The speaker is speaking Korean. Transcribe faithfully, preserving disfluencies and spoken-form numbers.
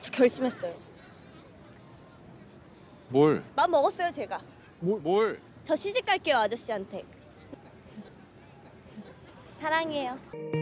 저 결심했어요. 뭘? 마음 먹었어요, 제가. 뭘? 뭘? 저 시집 갈게요, 아저씨한테. 사랑해요.